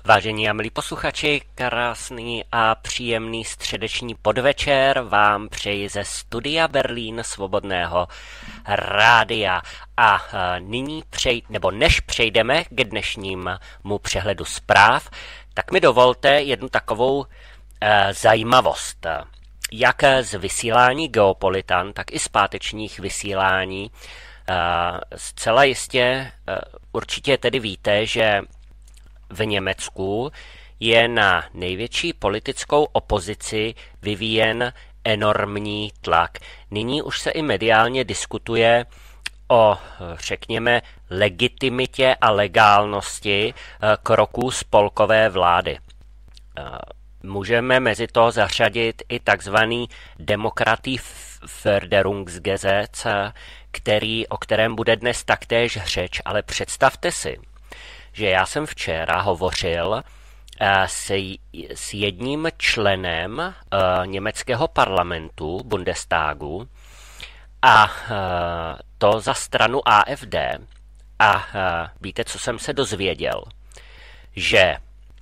Vážení a milí posluchači, krásný a příjemný středeční podvečer vám přeji ze studia Berlín Svobodného rádia. A nyní než přejdeme k dnešnímu přehledu zpráv, tak mi dovolte jednu takovou zajímavost. Jak z vysílání Geopolitan, tak i z pátečních vysílání zcela jistě určitě tedy víte, že v Německu je na největší politickou opozici vyvíjen enormní tlak. Nyní už se i mediálně diskutuje o, řekněme, legitimitě a legálnosti kroků spolkové vlády. Můžeme mezi to zařadit i takzvaný Demokratieförderungsgesetz, o kterém bude dnes taktéž řeč, ale představte si, že já jsem včera hovořil s jedním členem německého parlamentu, Bundestagu, a to za stranu AfD. A víte, co jsem se dozvěděl? Že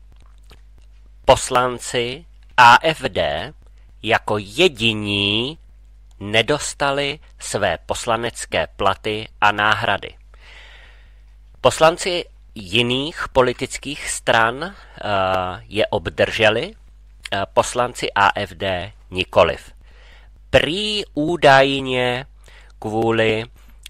poslanci AfD jako jediní nedostali své poslanecké platy a náhrady. Poslanci jiných politických stran je obdrželi, poslanci AfD nikoliv. Prý údajně kvůli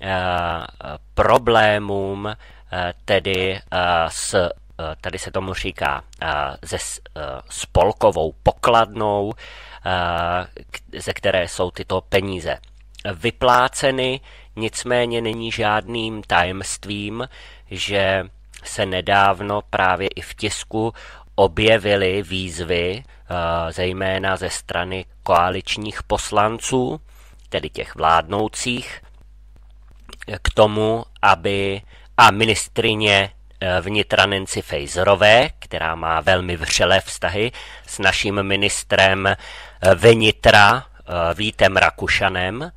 problémům tedy tady se tomu říká se spolkovou pokladnou, ze které jsou tyto peníze vypláceny, nicméně není žádným tajemstvím, že se nedávno právě i v tisku objevily výzvy, zejména ze strany koaličních poslanců, tedy těch vládnoucích, k tomu, aby ministryně vnitra Nancy Faeserové, která má velmi vřelé vztahy s naším ministrem vnitra Vítem Rakušanem,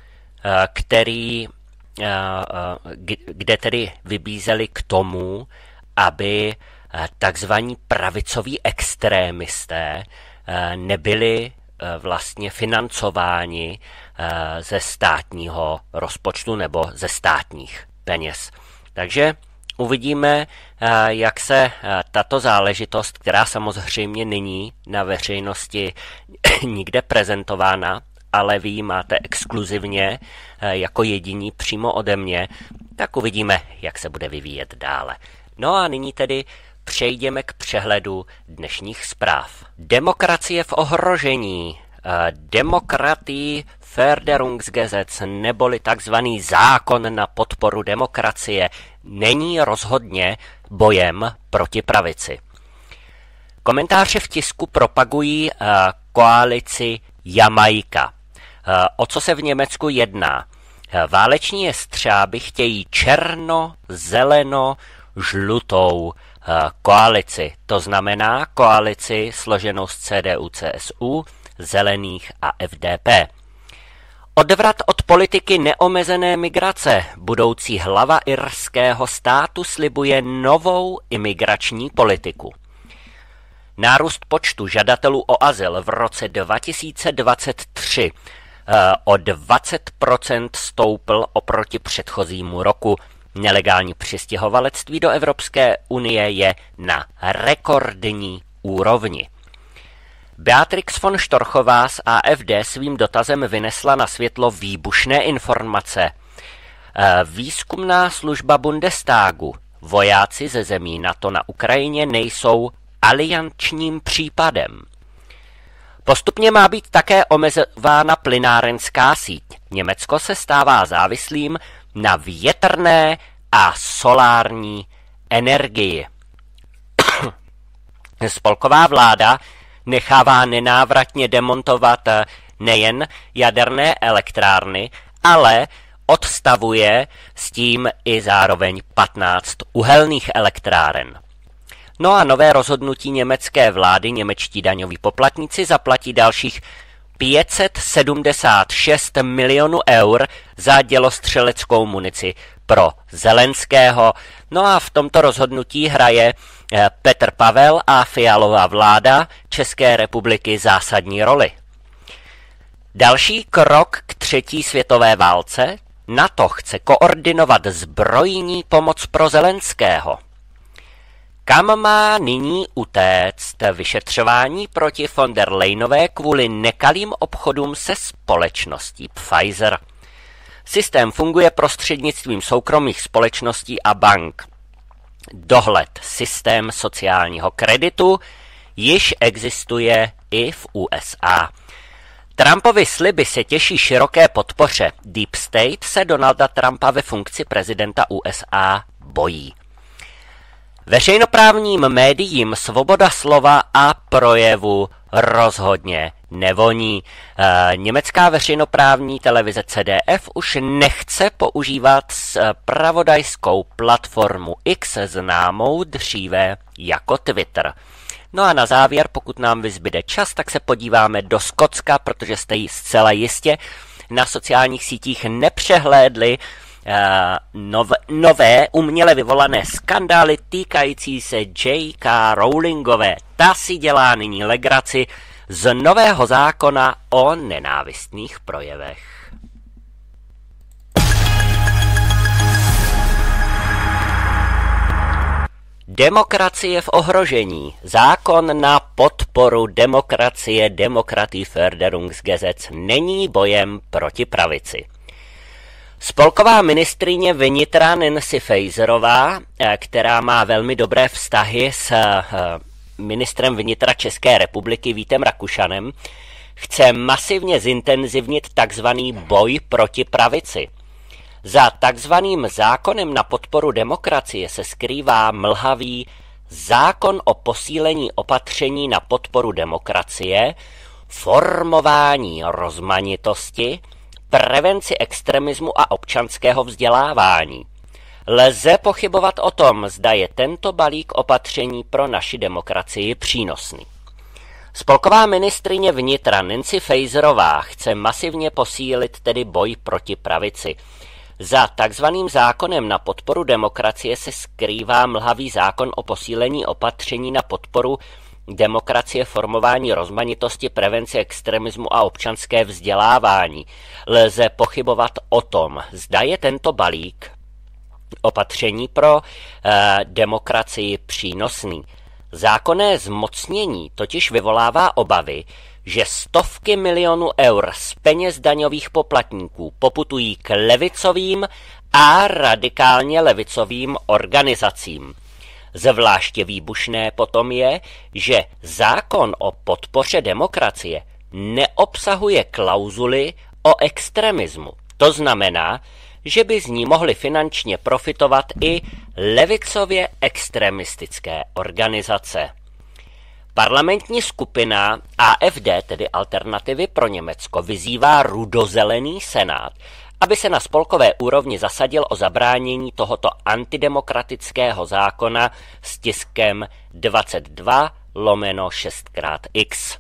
kde tedy vybízeli k tomu, aby takzvaní pravicoví extrémisté nebyli vlastně financováni ze státního rozpočtu nebo ze státních peněz. Takže uvidíme, jak se tato záležitost, která samozřejmě není na veřejnosti nikde prezentována, ale vy ji máte exkluzivně jako jediní přímo ode mě, tak uvidíme, jak se bude vyvíjet dále. No a nyní tedy přejdeme k přehledu dnešních zpráv. Demokracie v ohrožení. Demokratieförderungsgesetz neboli takzvaný zákon na podporu demokracie není rozhodně bojem proti pravici. Komentáře v tisku propagují koalici Jamaika. O co se v Německu jedná? Váleční jestřáby chtějí černo-zeleno-žlutou koalici. To znamená koalici složenou z CDU, CSU, Zelených a FDP. Odvrat od politiky neomezené migrace. Budoucí hlava irského státu slibuje novou imigrační politiku. Nárůst počtu žadatelů o azyl v roce 2023 o 20% stoupl oproti předchozímu roku. Nelegální přistěhovalectví do Evropské unie je na rekordní úrovni. Beatrix von Storchová z AfD svým dotazem vynesla na světlo výbušné informace. Výzkumná služba Bundestagu. Vojáci ze zemí NATO na Ukrajině nejsou aliančním případem. Postupně má být také omezována plynárenská síť. Německo se stává závislým na větrné a solární energii. Spolková vláda nechává nenávratně demontovat nejen jaderné elektrárny, ale odstavuje s tím i zároveň 15 uhelných elektráren. No a nové rozhodnutí německé vlády, němečtí daňoví poplatníci zaplatí dalších 576 milionů eur za dělostřeleckou munici pro Zelenského. No a v tomto rozhodnutí hraje Petr Pavel a Fialova vláda České republiky zásadní roli. Další krok k třetí světové válce. NATO chce koordinovat zbrojní pomoc pro Zelenského. Kam má nyní utéct vyšetřování proti von der Leyenové kvůli nekalým obchodům se společností Pfizer? Systém funguje prostřednictvím soukromých společností a bank. Dohled systém sociálního kreditu již existuje i v USA. Trumpovy sliby se těší široké podpoře. Deep State se Donalda Trumpa ve funkci prezidenta USA bojí. Veřejnoprávním médiím svoboda slova a projevu rozhodně nevoní. Německá veřejnoprávní televize CDF už nechce používat zpravodajskou platformu X, známou dříve jako Twitter. No a na závěr, pokud nám vyzbyde čas, tak se podíváme do Skotska, protože jste ji zcela jistě na sociálních sítích nepřehlédli nové uměle vyvolané skandály týkající se J.K. Rowlingové. Ta si dělá nyní legraci z nového zákona o nenávistných projevech. Demokracie v ohrožení. Zákon na podporu demokracie Demokratieförderungsgesetz není bojem proti pravici. Spolková ministryně vnitra Nancy Faeserová, která má velmi dobré vztahy s ministrem vnitra České republiky Vítem Rakušanem, chce masivně zintenzivnit takzvaný boj proti pravici. Za takzvaným zákonem na podporu demokracie se skrývá mlhavý zákon o posílení opatření na podporu demokracie, formování rozmanitosti, prevenci extremismu a občanského vzdělávání. Lze pochybovat o tom, zda je tento balík opatření pro naši demokracii přínosný. Spolková ministryně vnitra Nancy Faeserová chce masivně posílit tedy boj proti pravici. Za takzvaným zákonem na podporu demokracie se skrývá mlhavý zákon o posílení opatření na podporu demokracie, formování rozmanitosti, prevenci extremismu a občanské vzdělávání. Lze pochybovat o tom, zda je tento balík opatření pro demokracii přínosný. Zákonné zmocnění totiž vyvolává obavy, že stovky milionů eur z peněz daňových poplatníků poputují k levicovým a radikálně levicovým organizacím. Zvláště výbušné potom je, že zákon o podpoře demokracie neobsahuje klauzuly o extremismu. To znamená, že by z ní mohly finančně profitovat i levicově extremistické organizace. Parlamentní skupina AfD, tedy Alternativy pro Německo, vyzývá rudozelený senát, aby se na spolkové úrovni zasadil o zabránění tohoto antidemokratického zákona s tiskem 22/6x.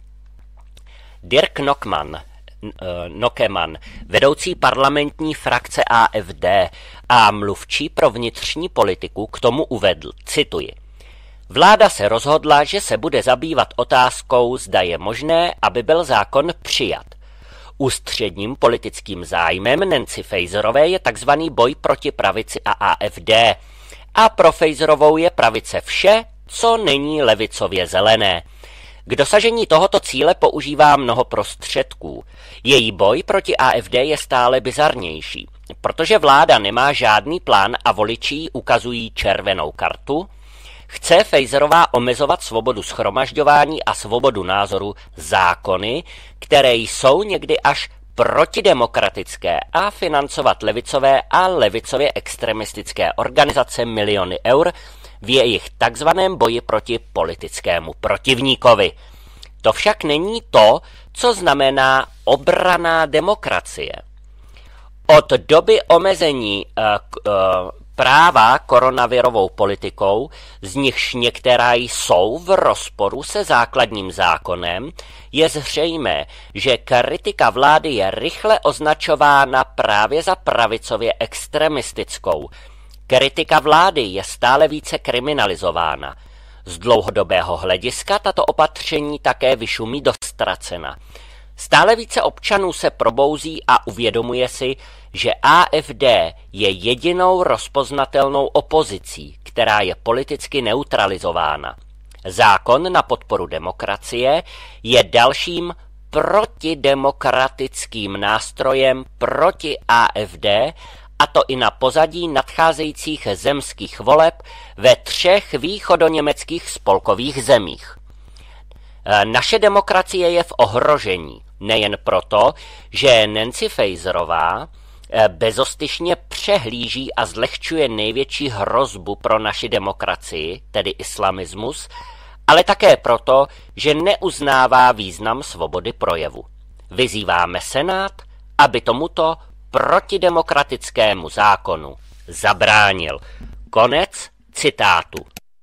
Dirk Nockemann, vedoucí parlamentní frakce AfD a mluvčí pro vnitřní politiku, k tomu uvedl, cituji: Vláda se rozhodla, že se bude zabývat otázkou, zda je možné, aby byl zákon přijat. Ústředním politickým zájmem Nancy Faeserové je tzv. Boj proti pravici a AfD. A pro Faeserovou je pravice vše, co není levicově zelené. K dosažení tohoto cíle používá mnoho prostředků. Její boj proti AfD je stále bizarnější, protože vláda nemá žádný plán a voliči jí ukazují červenou kartu. Chce Faeserová omezovat svobodu shromažďování a svobodu názoru zákony, které jsou někdy až protidemokratické, a financovat levicové a levicově extremistické organizace miliony eur v jejich takzvaném boji proti politickému protivníkovi. To však není to, co znamená obranná demokracie. Od doby omezení zpráva koronavirovou politikou, z nichž některá jsou v rozporu se základním zákonem, je zřejmé, že kritika vlády je rychle označována právě za pravicově extremistickou. Kritika vlády je stále více kriminalizována. Z dlouhodobého hlediska tato opatření také vyšumí do ztracena. Stále více občanů se probouzí a uvědomuje si, že AfD je jedinou rozpoznatelnou opozicí, která je politicky neutralizována. Zákon na podporu demokracie je dalším protidemokratickým nástrojem proti AfD, a to i na pozadí nadcházejících zemských voleb ve 3 východoněmeckých spolkových zemích. Naše demokracie je v ohrožení, nejen proto, že Nancy Faeserová bezostyšně přehlíží a zlehčuje největší hrozbu pro naši demokracii, tedy islamismus, ale také proto, že neuznává význam svobody projevu. Vyzýváme Senát, aby tomuto protidemokratickému zákonu zabránil. Konec citátu.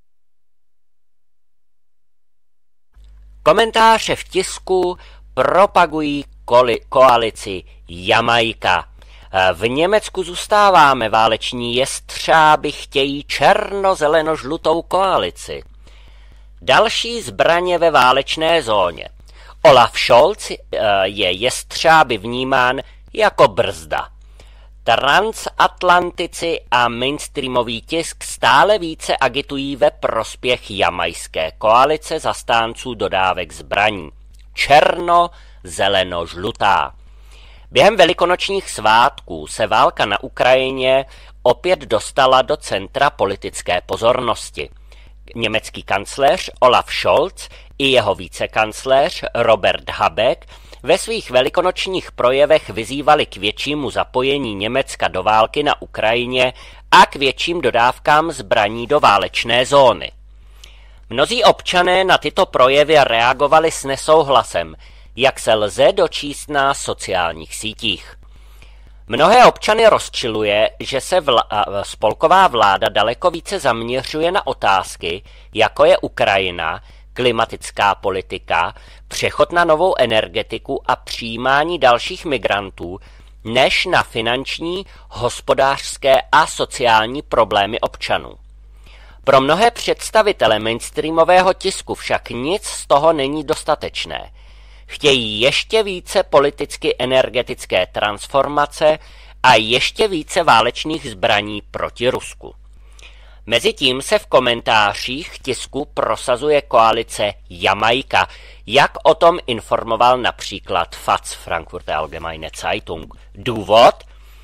Komentáře v tisku propagují koalici Jamaika. V Německu zůstáváme, váleční jestřáby chtějí černo-zeleno-žlutou koalici. Další zbraně ve válečné zóně. Olaf Scholz je jestřáby vnímán jako brzda. Transatlantici a mainstreamový tisk stále více agitují ve prospěch jamajské koalice zastánců dodávek zbraní. Černo-zeleno-žlutá. Během velikonočních svátků se válka na Ukrajině opět dostala do centra politické pozornosti. Německý kancléř Olaf Scholz i jeho vicekancléř Robert Habeck ve svých velikonočních projevech vyzývali k většímu zapojení Německa do války na Ukrajině a k větším dodávkám zbraní do válečné zóny. Mnozí občané na tyto projevy reagovali s nesouhlasem, jak se lze dočíst na sociálních sítích. Mnohé občany rozčiluje, že se spolková vláda daleko více zaměřuje na otázky, jako je Ukrajina, klimatická politika, přechod na novou energetiku a přijímání dalších migrantů, než na finanční, hospodářské a sociální problémy občanů. Pro mnohé představitele mainstreamového tisku však nic z toho není dostatečné. Chtějí ještě více politicky energetické transformace a ještě více válečných zbraní proti Rusku. Mezitím se v komentářích tisku prosazuje koalice Jamaika, jak o tom informoval například FAZ, Frankfurter Allgemeine Zeitung. Důvod?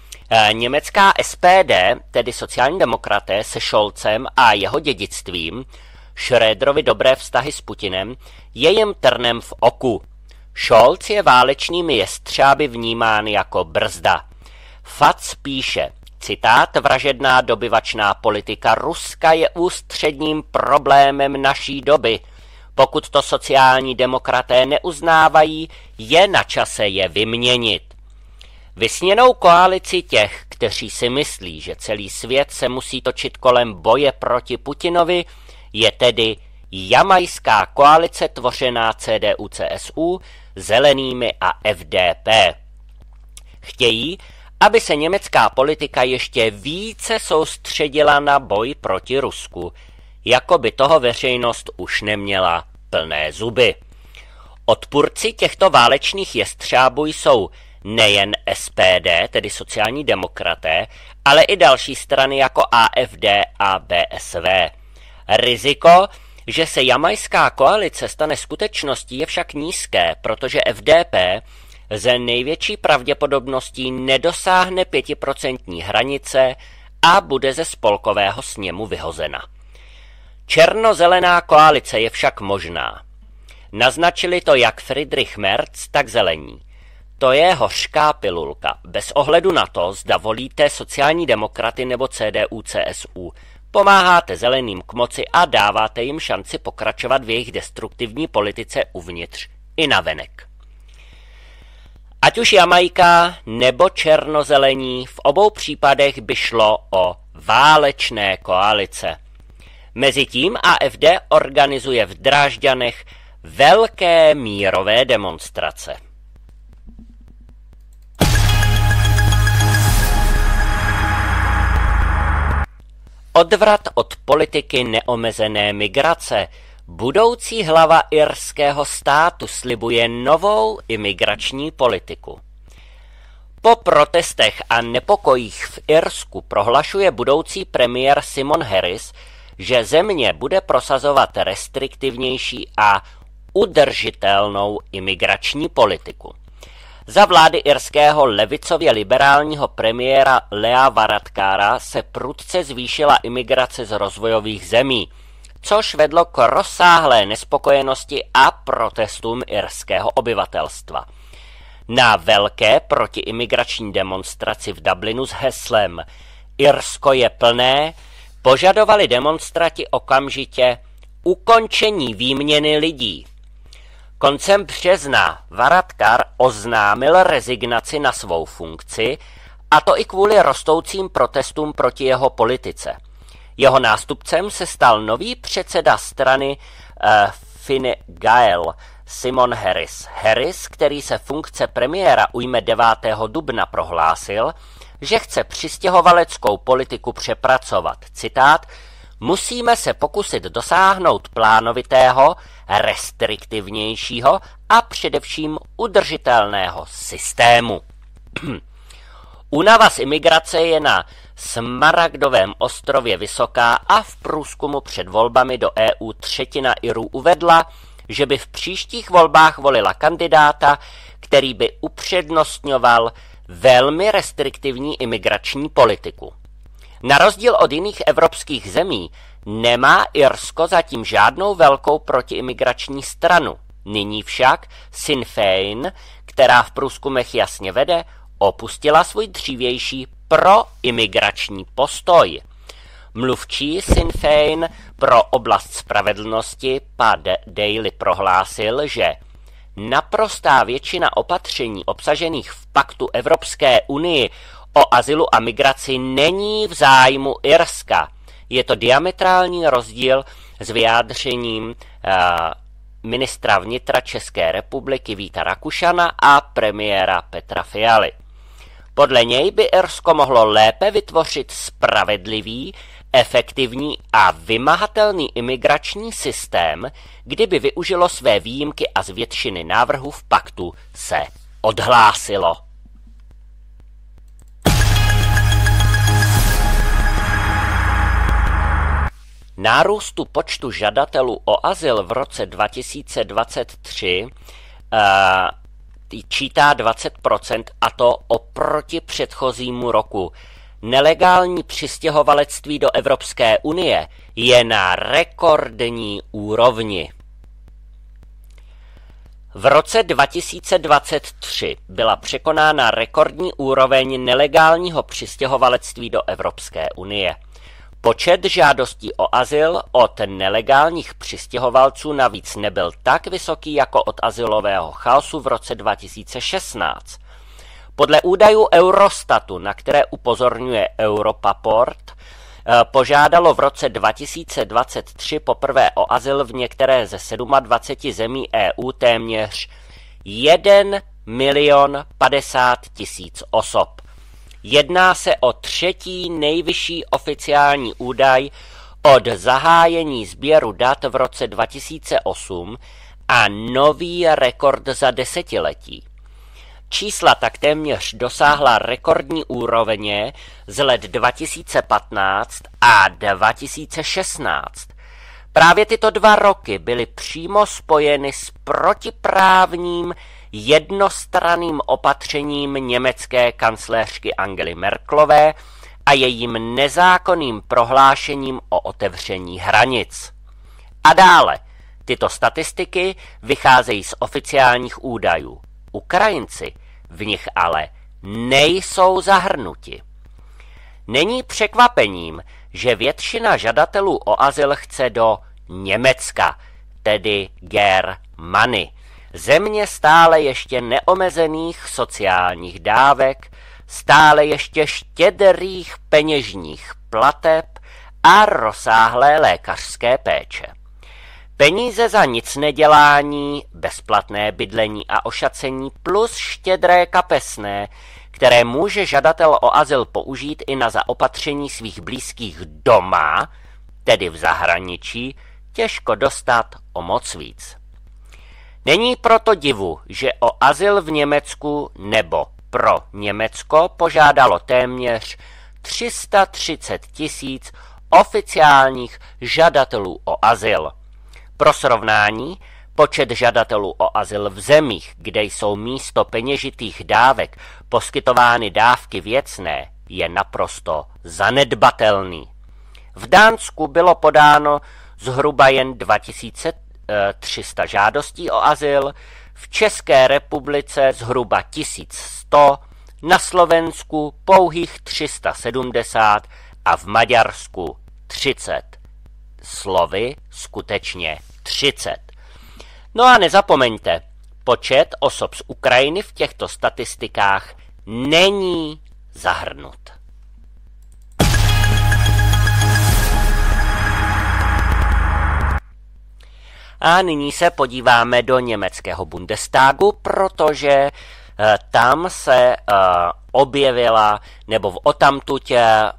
Německá SPD, tedy sociální demokraté se Scholzem a jeho dědictvím, Schröderovi dobré vztahy s Putinem, je jim trnem v oku. Scholz je válečnými jestřáby vnímán jako brzda. FAZ píše, citát, vražedná dobyvačná politika Ruska je ústředním problémem naší doby. Pokud to sociální demokraté neuznávají, je na čase je vyměnit. Vysněnou koalici těch, kteří si myslí, že celý svět se musí točit kolem boje proti Putinovi, je tedy jamajská koalice tvořená CDU-CSU, zelenými a FDP. Chtějí, aby se německá politika ještě více soustředila na boj proti Rusku, jako by toho veřejnost už neměla plné zuby. Odpůrci těchto válečných jestřábů jsou nejen SPD, tedy sociální demokraté, ale i další strany jako AfD a BSV. Riziko, že se jamajská koalice stane skutečností, je však nízké, protože FDP ze největší pravděpodobností nedosáhne 5% hranice a bude ze spolkového sněmu vyhozena. Černozelená koalice je však možná. Naznačili to jak Friedrich Merz, tak zelení. To je hořká pilulka. Bez ohledu na to, zda volíte sociální demokraty nebo CDU-CSU, pomáháte zeleným k moci a dáváte jim šanci pokračovat v jejich destruktivní politice uvnitř i navenek. Ať už Jamaika nebo černozelení, v obou případech by šlo o válečné koalice. Mezitím AfD organizuje v Drážďanech velké mírové demonstrace. Odvrat od politiky neomezené migrace. Budoucí hlava irského státu slibuje novou imigrační politiku. Po protestech a nepokojích v Irsku prohlašuje budoucí premiér Simon Harris, že země bude prosazovat restriktivnější a udržitelnou imigrační politiku. Za vlády irského levicově liberálního premiéra Lea Varadkara se prudce zvýšila imigrace z rozvojových zemí, což vedlo k rozsáhlé nespokojenosti a protestům irského obyvatelstva. Na velké protiimigrační demonstraci v Dublinu s heslem Irsko je plné požadovali demonstranti okamžitě ukončení výměny lidí. Koncem března Varadkar oznámil rezignaci na svou funkci, a to i kvůli rostoucím protestům proti jeho politice. Jeho nástupcem se stal nový předseda strany Fine Gael Simon Harris. Harris, který se funkce premiéra ujme 9. dubna, prohlásil, že chce přistěhovaleckou politiku přepracovat. Citát: musíme se pokusit dosáhnout plánovitého, restriktivnějšího a především udržitelného systému. Únava z imigrace je na Smaragdovém ostrově vysoká a v průzkumu před volbami do EU třetina Irů uvedla, že by v příštích volbách volila kandidáta, který by upřednostňoval velmi restriktivní imigrační politiku. Na rozdíl od jiných evropských zemí nemá Irsko zatím žádnou velkou protiimigrační stranu. Nyní však Sinn Féin, která v průzkumech jasně vede, opustila svůj dřívější proimigrační postoj. Mluvčí Sinn Féin pro oblast spravedlnosti Pat Daly prohlásil, že naprostá většina opatření obsažených v paktu Evropské unii o azylu a migraci není v zájmu Irska. Je to diametrální rozdíl s vyjádřením ministra vnitra České republiky Víta Rakušana a premiéra Petra Fialy. Podle něj by Irsko mohlo lépe vytvořit spravedlivý, efektivní a vymahatelný imigrační systém, kdyby využilo své výjimky a z většiny návrhů v paktu se odhlásilo. Nárůstu počtu žadatelů o azyl v roce 2023 čítá 20%, a to oproti předchozímu roku. Nelegální přistěhovalectví do Evropské unie je na rekordní úrovni. V roce 2023 byla překonána rekordní úroveň nelegálního přistěhovalectví do Evropské unie. Počet žádostí o azyl od nelegálních přistěhovalců navíc nebyl tak vysoký jako od azylového chaosu v roce 2016. Podle údajů Eurostatu, na které upozorňuje Europaport, požádalo v roce 2023 poprvé o azyl v některé ze 27 zemí EU téměř 1 050 000 osob. Jedná se o třetí nejvyšší oficiální údaj od zahájení sběru dat v roce 2008 a nový rekord za desetiletí. Čísla tak téměř dosáhla rekordní úrovně z let 2015 a 2016. Právě tyto 2 roky byly přímo spojeny s protiprávním jednostranným opatřením německé kancléřky Angely Merkelové a jejím nezákonným prohlášením o otevření hranic. A dále, tyto statistiky vycházejí z oficiálních údajů. Ukrajinci v nich ale nejsou zahrnuti. Není překvapením, že většina žadatelů o azyl chce do Německa, tedy Germany, země stále ještě neomezených sociálních dávek, stále ještě štědrých peněžních plateb a rozsáhlé lékařské péče. Peníze za nicnedělání, bezplatné bydlení a ošacení plus štědré kapesné, které může žadatel o azyl použít i na zaopatření svých blízkých doma, tedy v zahraničí, těžko dostat o moc víc. Není proto divu, že o azyl v Německu nebo pro Německo požádalo téměř 330 000 oficiálních žadatelů o azyl. Pro srovnání, počet žadatelů o azyl v zemích, kde jsou místo peněžitých dávek poskytovány dávky věcné, je naprosto zanedbatelný. V Dánsku bylo podáno zhruba jen 2300 žádostí o azyl, v České republice zhruba 1100, na Slovensku pouhých 370 a v Maďarsku 30. Slovy skutečně 30. No a nezapomeňte, počet osob z Ukrajiny v těchto statistikách není zahrnut. A nyní se podíváme do německého Bundestagu, protože tam se objevila, nebo odtamtud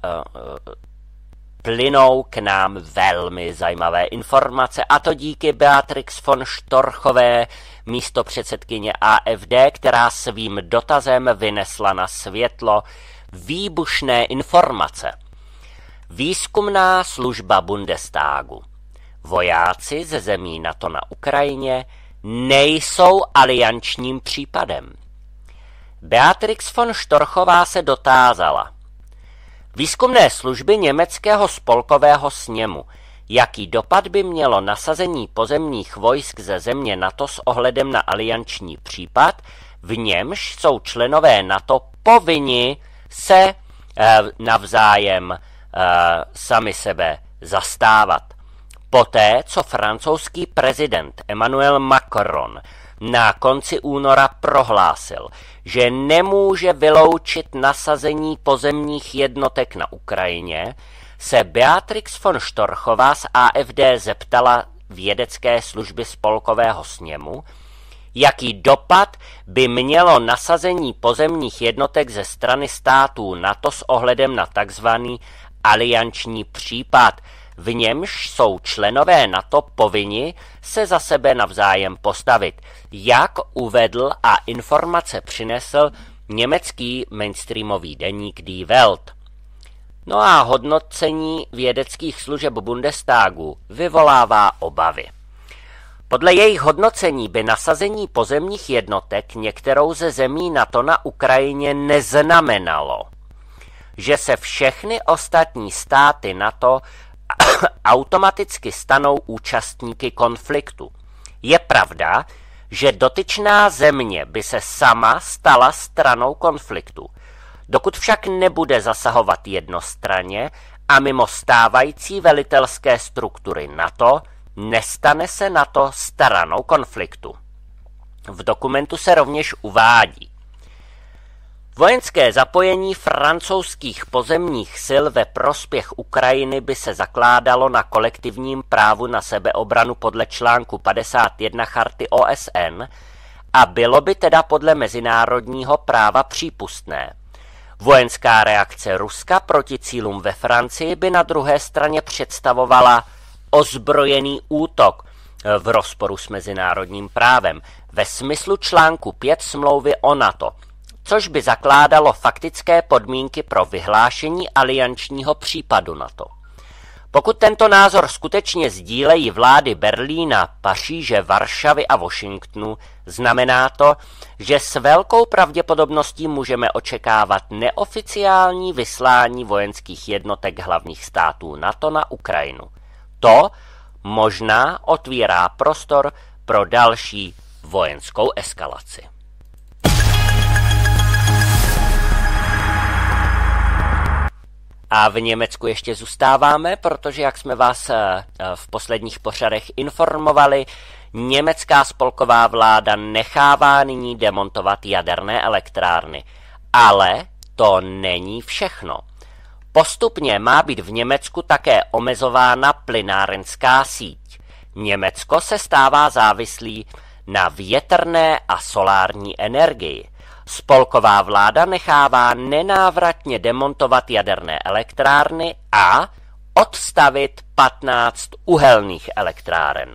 plynou k nám velmi zajímavé informace, a to díky Beatrix von Storchové, místopředsedkyně AfD, která svým dotazem vynesla na světlo výbušné informace. Výzkumná služba Bundestagu. Vojáci ze zemí NATO na Ukrajině nejsou aliančním případem. Beatrix von Storchová se dotázala. Výzkumné služby německého spolkového sněmu, jaký dopad by mělo nasazení pozemních vojsk ze země NATO s ohledem na alianční případ, v němž jsou členové NATO povinni se navzájem sami sebe zastávat. Poté, co francouzský prezident Emmanuel Macron na konci února prohlásil, že nemůže vyloučit nasazení pozemních jednotek na Ukrajině, se Beatrix von Storchová z AfD zeptala vědecké služby spolkového sněmu, jaký dopad by mělo nasazení pozemních jednotek ze strany států NATO s ohledem na tzv. Alianční případ, v němž jsou členové NATO povinni se za sebe navzájem postavit, jak uvedl a informace přinesl německý mainstreamový deník Die Welt. No a hodnocení vědeckých služeb Bundestagu vyvolává obavy. Podle jejich hodnocení by nasazení pozemních jednotek některou ze zemí NATO na Ukrajině neznamenalo, že se všechny ostatní státy NATO automaticky stanou účastníky konfliktu. Je pravda, že dotyčná země by se sama stala stranou konfliktu. Dokud však nebude zasahovat jednostranně a mimo stávající velitelské struktury NATO, nestane se NATO stranou konfliktu. V dokumentu se rovněž uvádí: vojenské zapojení francouzských pozemních sil ve prospěch Ukrajiny by se zakládalo na kolektivním právu na sebeobranu podle článku 51 Charty OSN a bylo by teda podle mezinárodního práva přípustné. Vojenská reakce Ruska proti cílům ve Francii by na druhé straně představovala ozbrojený útok v rozporu s mezinárodním právem ve smyslu článku 5 smlouvy o NATO, což by zakládalo faktické podmínky pro vyhlášení aliančního případu NATO. Pokud tento názor skutečně sdílejí vlády Berlína, Paříže, Varšavy a Washingtonu, znamená to, že s velkou pravděpodobností můžeme očekávat neoficiální vyslání vojenských jednotek hlavních států NATO na Ukrajinu. To možná otvírá prostor pro další vojenskou eskalaci. A v Německu ještě zůstáváme, protože, jak jsme vás v posledních pořadech informovali, německá spolková vláda nechává nyní demontovat jaderné elektrárny. Ale to není všechno. Postupně má být v Německu také omezována plynárenská síť. Německo se stává závislý na větrné a solární energii. Spolková vláda nechává nenávratně demontovat jaderné elektrárny a odstavit 15 uhelných elektráren.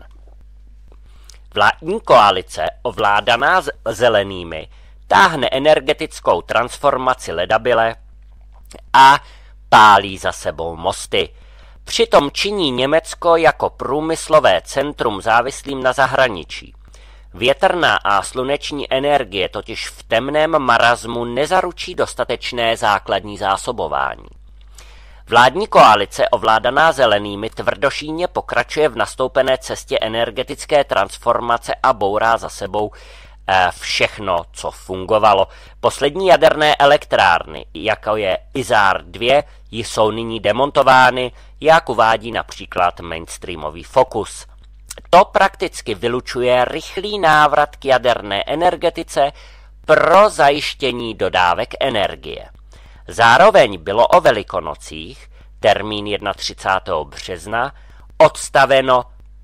Vládní koalice, ovládaná zelenými, táhne energetickou transformaci ledabyle a pálí za sebou mosty. Přitom činí Německo jako průmyslové centrum závislým na zahraničí. Větrná a sluneční energie totiž v temném marazmu nezaručí dostatečné základní zásobování. Vládní koalice ovládaná zelenými tvrdošíjně pokračuje v nastoupené cestě energetické transformace a bourá za sebou všechno, co fungovalo. Poslední jaderné elektrárny, jako je Isar 2, jsou nyní demontovány, jak uvádí například mainstreamový Focus. To prakticky vylučuje rychlý návrat k jaderné energetice pro zajištění dodávek energie. Zároveň bylo o Velikonocích, termín 31. března, odstaveno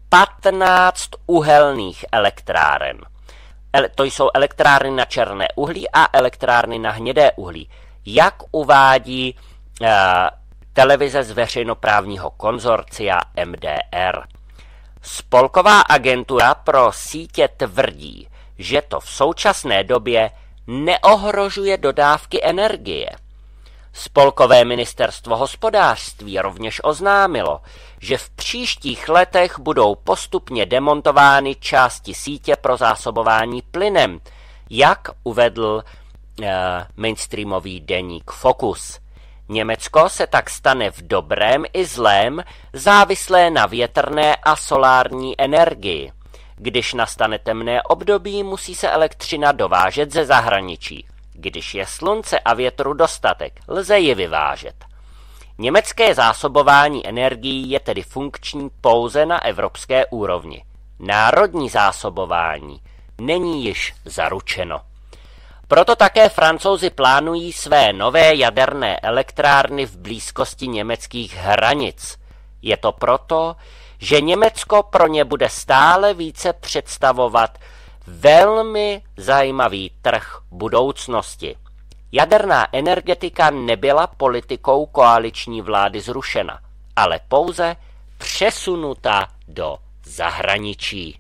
15 uhelných elektráren. To jsou elektrárny na černé uhlí a elektrárny na hnědé uhlí. Jak uvádí televize z veřejnoprávního konzorcia MDR. Spolková agentura pro sítě tvrdí, že to v současné době neohrožuje dodávky energie. Spolkové ministerstvo hospodářství rovněž oznámilo, že v příštích letech budou postupně demontovány části sítě pro zásobování plynem, jak uvedl mainstreamový deník Focus. Německo se tak stane v dobrém i zlém závislé na větrné a solární energii. Když nastane temné období, musí se elektřina dovážet ze zahraničí. Když je slunce a větru dostatek, lze ji vyvážet. Německé zásobování energií je tedy funkční pouze na evropské úrovni. Národní zásobování není již zaručeno. Proto také Francouzi plánují své nové jaderné elektrárny v blízkosti německých hranic. Je to proto, že Německo pro ně bude stále více představovat velmi zajímavý trh budoucnosti. Jaderná energetika nebyla politikou koaliční vlády zrušena, ale pouze přesunuta do zahraničí.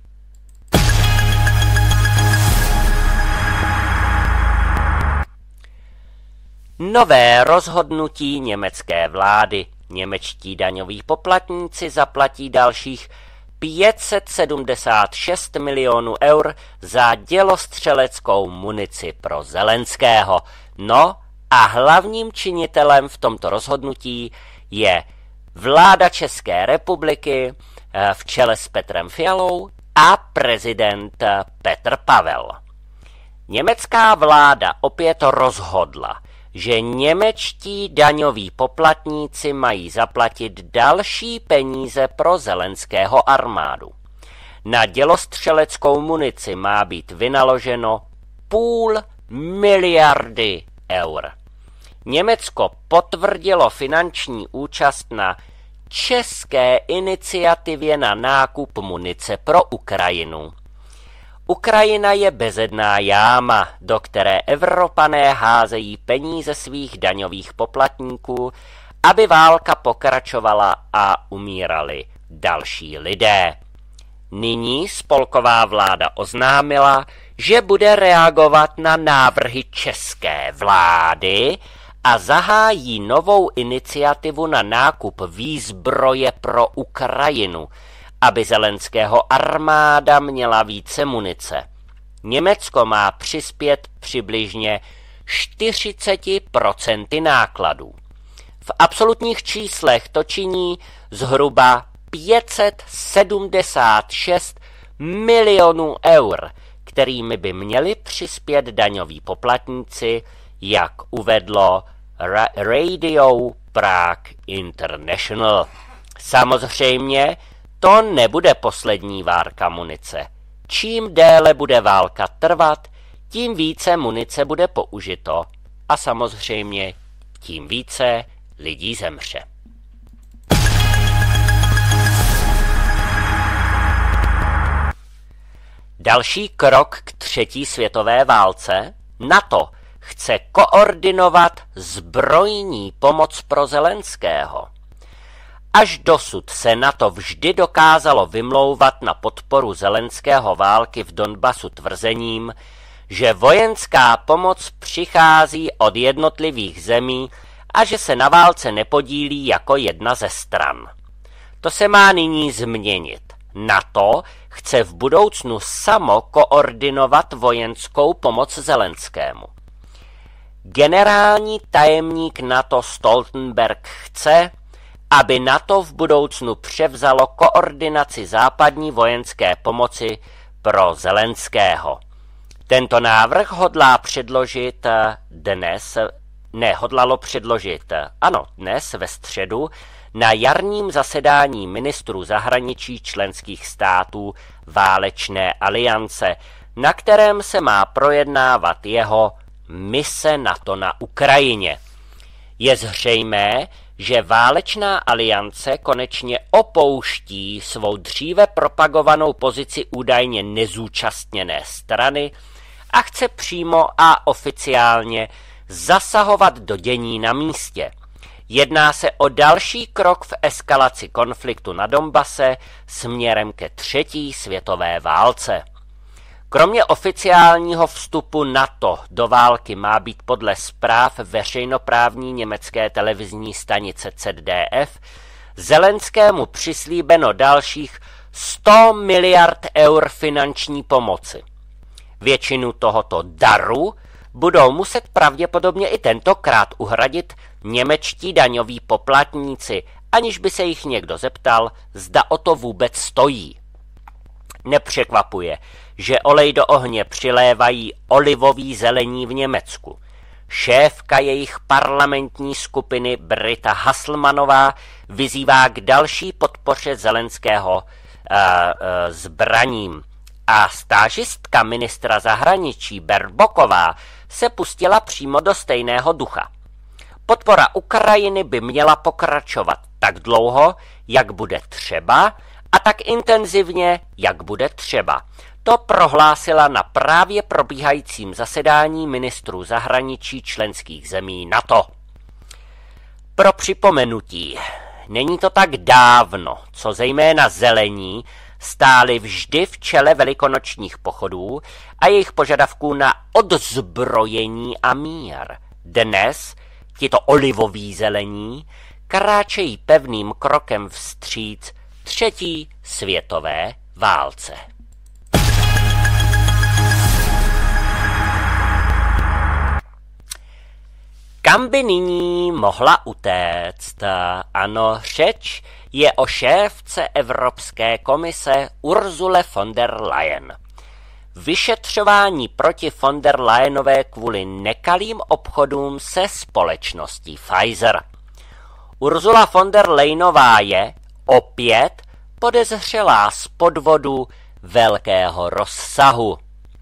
Nové rozhodnutí německé vlády. Němečtí daňoví poplatníci zaplatí dalších 576 milionů eur za dělostřeleckou munici pro Zelenského. No a hlavním činitelem v tomto rozhodnutí je vláda České republiky v čele s Petrem Fialou a prezident Petr Pavel. Německá vláda opět rozhodla, že němečtí daňoví poplatníci mají zaplatit další peníze pro Zelenského armádu. Na dělostřeleckou munici má být vynaloženo 500 miliardy eur. Německo potvrdilo finanční účast na české iniciativě na nákup munice pro Ukrajinu. Ukrajina je bezedná jáma, do které Evropané házejí peníze svých daňových poplatníků, aby válka pokračovala a umírali další lidé. Nyní spolková vláda oznámila, že bude reagovat na návrhy české vlády a zahájí novou iniciativu na nákup výzbroje pro Ukrajinu, aby Zelenského armáda měla více munice. Německo má přispět přibližně 40% nákladů. V absolutních číslech to činí zhruba 576 milionů eur, kterými by měli přispět daňoví poplatníci, jak uvedlo Radio Prague International. Samozřejmě to nebude poslední várka munice. Čím déle bude válka trvat, tím více munice bude použito a samozřejmě tím více lidí zemře. Další krok k třetí světové válce. NATO chce koordinovat zbrojní pomoc pro Zelenského. Až dosud se NATO vždy dokázalo vymlouvat na podporu Zelenského války v Donbasu tvrzením, že vojenská pomoc přichází od jednotlivých zemí a že se na válce nepodílí jako jedna ze stran. To se má nyní změnit. NATO chce v budoucnu samo koordinovat vojenskou pomoc Zelenskému. Generální tajemník NATO Stoltenberg chce, aby NATO v budoucnu převzalo koordinaci západní vojenské pomoci pro Zelenského. Tento návrh hodlalo předložit dnes ve středu na jarním zasedání ministrů zahraničí členských států válečné aliance, na kterém se má projednávat jeho mise NATO na Ukrajině. Je zřejmé, že válečná aliance konečně opouští svou dříve propagovanou pozici údajně nezúčastněné strany a chce přímo a oficiálně zasahovat do dění na místě. Jedná se o další krok v eskalaci konfliktu na Donbase směrem ke třetí světové válce. Kromě oficiálního vstupu NATO do války má být podle zpráv veřejnoprávní německé televizní stanice ZDF Zelenskému přislíbeno dalších 100 miliard eur finanční pomoci. Většinu tohoto daru budou muset pravděpodobně i tentokrát uhradit němečtí daňoví poplatníci, aniž by se jich někdo zeptal, zda o to vůbec stojí. Nepřekvapuje, že olej do ohně přilévají olivoví zelení v Německu. Šéfka jejich parlamentní skupiny Britta Hasselmannová vyzývá k další podpoře Zelenského zbraním. A stážistka ministra zahraničí Berboková se pustila přímo do stejného ducha. Podpora Ukrajiny by měla pokračovat tak dlouho, jak bude třeba, a tak intenzivně, jak bude třeba. To prohlásila na právě probíhajícím zasedání ministrů zahraničí členských zemí NATO. Pro připomenutí, není to tak dávno, co zejména zelení stáli vždy v čele velikonočních pochodů a jejich požadavků na odzbrojení a mír. Dnes tito olivoví zelení kráčejí pevným krokem vstříc třetí světové válce. Kam by nyní mohla utéct? Ano, řeč je o šéfce Evropské komise Ursule von der Leyen. Vyšetřování proti von der Leyenové kvůli nekalým obchodům se společností Pfizer. Ursula von der Leyenová je opět podezřelá z podvodu velkého rozsahu.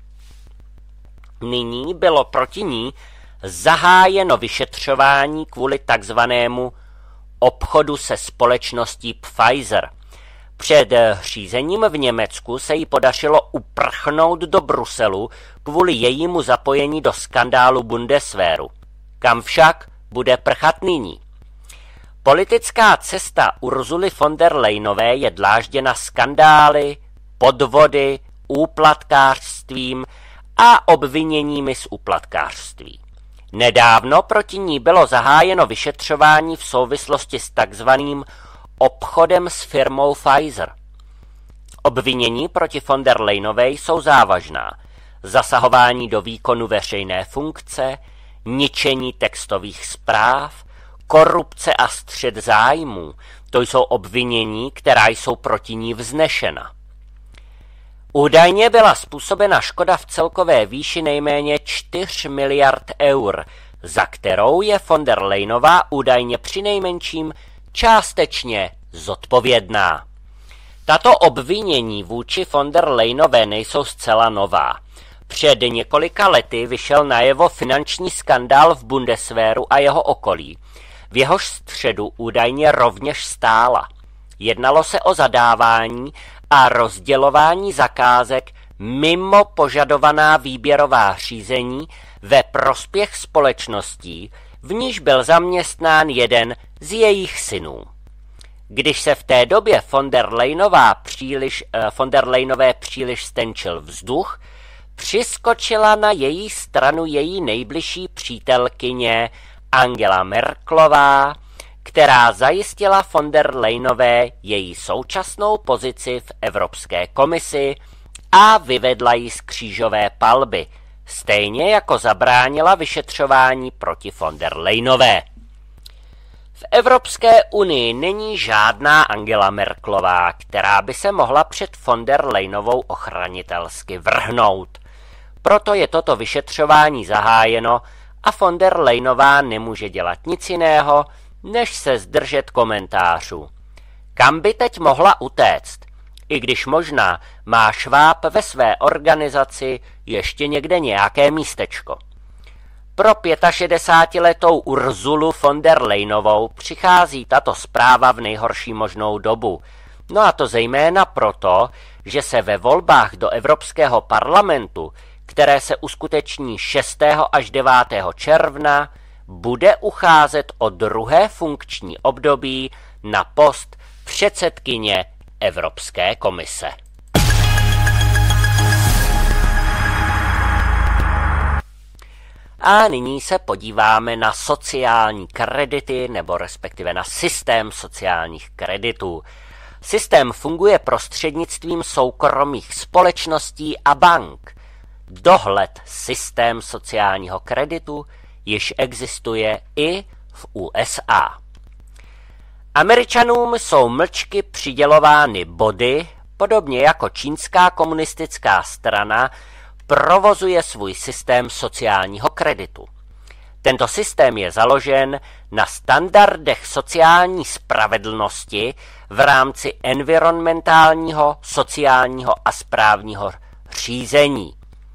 Nyní bylo proti ní zahájeno vyšetřování kvůli takzvanému obchodu se společností Pfizer. Před řízením v Německu se jí podařilo uprchnout do Bruselu kvůli jejímu zapojení do skandálu Bundeswehru. Kam však bude prchat nyní? Politická cesta Ursuly von der Leyenové je dlážděna skandály, podvody, úplatkářstvím a obviněními z úplatkářství. Nedávno proti ní bylo zahájeno vyšetřování v souvislosti s takzvaným obchodem s firmou Pfizer. Obvinění proti von der Leyenové jsou závažná. Zasahování do výkonu veřejné funkce, ničení textových zpráv, korupce a střet zájmů. To jsou obvinění, která jsou proti ní vznešena. Údajně byla způsobena škoda v celkové výši nejméně 4 miliard eur, za kterou je von der Leyenová údajně přinejmenším částečně zodpovědná. Tato obvinění vůči von der Leyenové nejsou zcela nová. Před několika lety vyšel najevo finanční skandál v Bundeswehru a jeho okolí. v jehož středu údajně rovněž stála. Jednalo se o zadávání a rozdělování zakázek mimo požadovaná výběrová řízení ve prospěch společností, v níž byl zaměstnán jeden z jejich synů. Když se v té době von der Leyenové příliš stenčil vzduch, přiskočila na její stranu její nejbližší přítelkyně Angela Merkelová, která zajistila von der Leyenové její současnou pozici v Evropské komisi a vyvedla ji z křížové palby, stejně jako zabránila vyšetřování proti von der Leyenové. V Evropské unii není žádná Angela Merkelová, která by se mohla před von der Leyenovou ochranitelsky vrhnout. Proto je toto vyšetřování zahájeno a von der Leyenová nemůže dělat nic jiného, než se zdržet komentářů. Kam by teď mohla utéct? I když možná má Šváb ve své organizaci ještě někde nějaké místečko. Pro 65letou Urzulu von der Leyenovou přichází tato zpráva v nejhorší možnou dobu. No a to zejména proto, že se ve volbách do Evropského parlamentu, které se uskuteční 6. až 9. června, bude ucházet o druhé funkční období na post předsedkyně Evropské komise. A nyní se podíváme na sociální kredity, nebo respektive na systém sociálních kreditů. Systém funguje prostřednictvím soukromých společností a bank. Dohled systém sociálního kreditu již existuje i v USA. Američanům jsou mlčky přidělovány body, podobně jako čínská komunistická strana provozuje svůj systém sociálního kreditu. Tento systém je založen na standardech sociální spravedlnosti v rámci environmentálního, sociálního a správního řízení.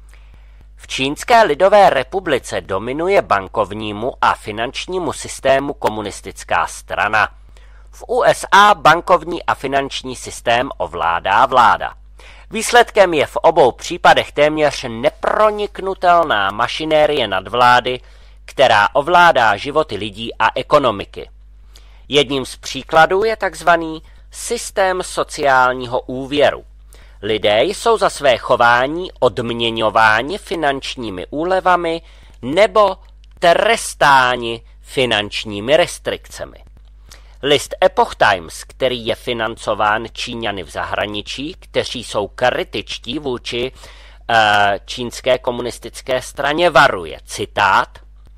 V Čínské lidové republice dominuje bankovnímu a finančnímu systému komunistická strana. V USA bankovní a finanční systém ovládá vláda. Výsledkem je v obou případech téměř neproniknutelná mašinérie nadvlády, která ovládá životy lidí a ekonomiky. Jedním z příkladů je tzv. Systém sociálního úvěru. Lidé jsou za své chování odměňováni finančními úlevami nebo trestáni finančními restrikcemi. List Epoch Times, který je financován Číňany v zahraničí, kteří jsou kritičtí vůči čínské komunistické straně, varuje, citát: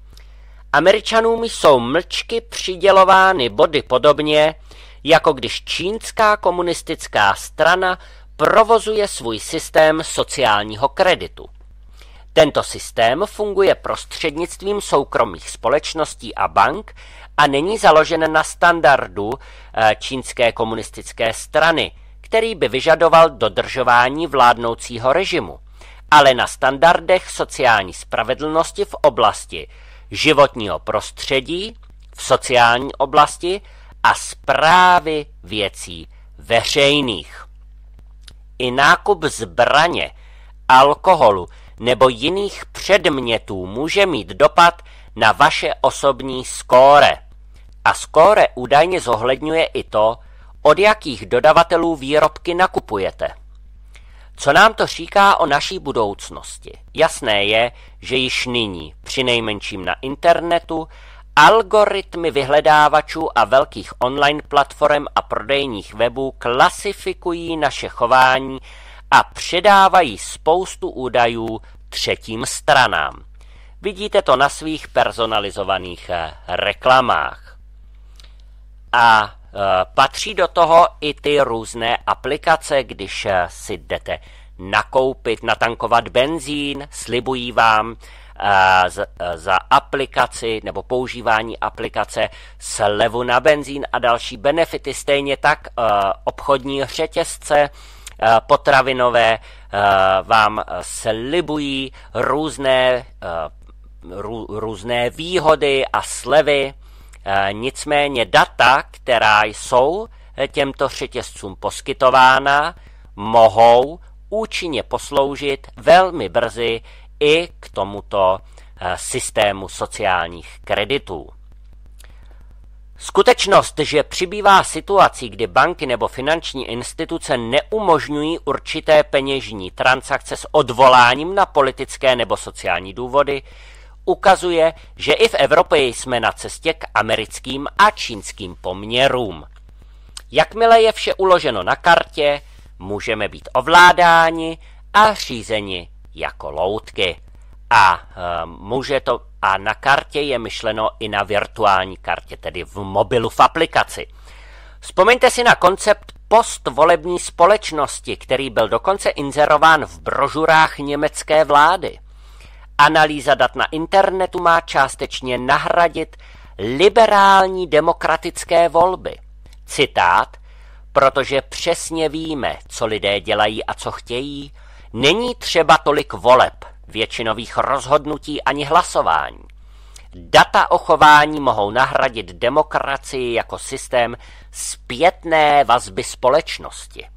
Američanům jsou mlčky přidělovány body podobně, jako když čínská komunistická strana provozuje svůj systém sociálního kreditu. Tento systém funguje prostřednictvím soukromých společností a bank a není založen na standardu čínské komunistické strany, který by vyžadoval dodržování vládnoucího režimu, ale na standardech sociální spravedlnosti v oblasti životního prostředí, v sociální oblasti a správy věcí veřejných. I nákup zbraně, alkoholu nebo jiných předmětů může mít dopad na vaše osobní skóre. A skóre údajně zohledňuje i to, od jakých dodavatelů výrobky nakupujete. Co nám to říká o naší budoucnosti? Jasné je, že již nyní, přinejmenším na internetu, algoritmy vyhledávačů a velkých online platform a prodejních webů klasifikují naše chování a předávají spoustu údajů třetím stranám. Vidíte to na svých personalizovaných reklamách. A patří do toho i ty různé aplikace, když si jdete nakoupit, natankovat benzín, slibují vám za aplikaci nebo používání aplikace slevu na benzín a další benefity. Stejně tak obchodní řetězce potravinové vám slibují různé výhody a slevy Nicméně data, která jsou těmto řetězcům poskytována, mohou účinně posloužit velmi brzy i k tomuto systému sociálních kreditů. Skutečnost, že přibývá situací, kdy banky nebo finanční instituce neumožňují určité peněžní transakce s odvoláním na politické nebo sociální důvody, ukazuje, že i v Evropě jsme na cestě k americkým a čínským poměrům. Jakmile je vše uloženo na kartě, můžeme být ovládáni a řízeni jako loutky. A na kartě je myšleno i na virtuální kartě, tedy v mobilu v aplikaci. Vzpomeňte si na koncept postvolební společnosti, který byl dokonce inzerován v brožurách německé vlády. Analýza dat na internetu má částečně nahradit liberální demokratické volby. Citát: protože přesně víme, co lidé dělají a co chtějí, není třeba tolik voleb, většinových rozhodnutí ani hlasování. Data o chování mohou nahradit demokracii jako systém zpětné vazby společnosti.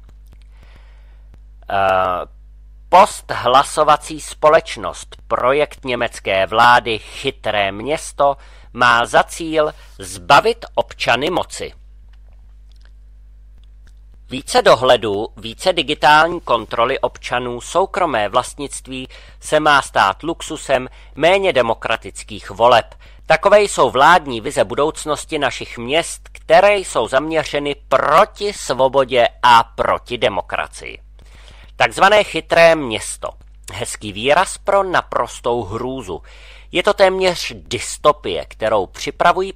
Posthlasovací společnost, projekt německé vlády Chytré město, má za cíl zbavit občany moci. Více dohledu, více digitální kontroly občanů, soukromé vlastnictví se má stát luxusem méně demokratických voleb. Takové jsou vládní vize budoucnosti našich měst, které jsou zaměřeny proti svobodě a proti demokracii. Takzvané chytré město. Hezký výraz pro naprostou hrůzu. Je to téměř dystopie, kterou připravili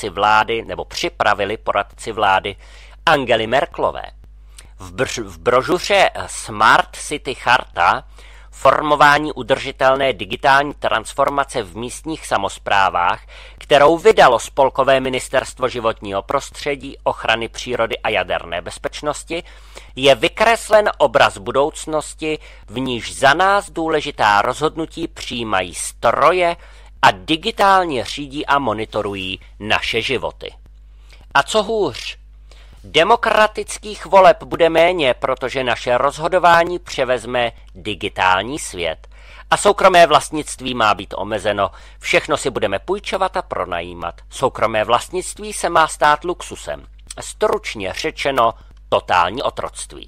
poradci vlády Angely Merkelové. V brožuře Smart City Charta formování udržitelné digitální transformace v místních samosprávách, kterou vydalo Spolkové ministerstvo životního prostředí, ochrany přírody a jaderné bezpečnosti, je vykreslen obraz budoucnosti, v níž za nás důležitá rozhodnutí přijímají stroje a digitálně řídí a monitorují naše životy. A co hůř? Demokratických voleb bude méně, protože naše rozhodování převezme digitální svět a soukromé vlastnictví má být omezeno. Všechno si budeme půjčovat a pronajímat. Soukromé vlastnictví se má stát luxusem. Stručně řečeno, totální otroctví.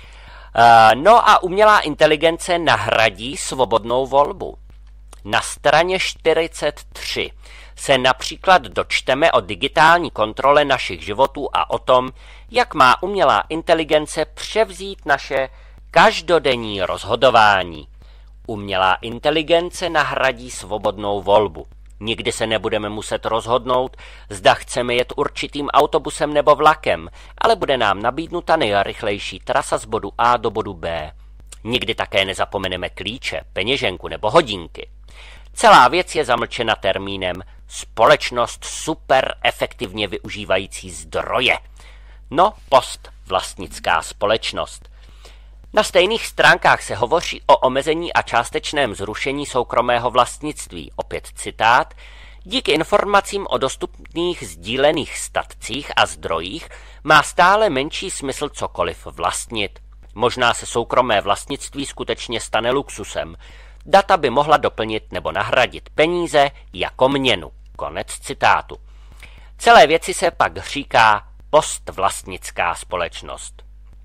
No a umělá inteligence nahradí svobodnou volbu. Na straně 43 se například dočteme o digitální kontrole našich životů a o tom, jak má umělá inteligence převzít naše každodenní rozhodování. Umělá inteligence nahradí svobodnou volbu. Nikdy se nebudeme muset rozhodnout, zda chceme jet určitým autobusem nebo vlakem, ale bude nám nabídnuta nejrychlejší trasa z bodu A do bodu B. Nikdy také nezapomeneme klíče, peněženku nebo hodinky. Celá věc je zamlčena termínem společnost super efektivně využívající zdroje. No, postvlastnická společnost. Na stejných stránkách se hovoří o omezení a částečném zrušení soukromého vlastnictví. Opět citát: díky informacím o dostupných sdílených statcích a zdrojích má stále menší smysl cokoliv vlastnit. Možná se soukromé vlastnictví skutečně stane luxusem. Data by mohla doplnit nebo nahradit peníze jako měnu. Konec citátu. Celé věci se pak říká postvlastnická společnost.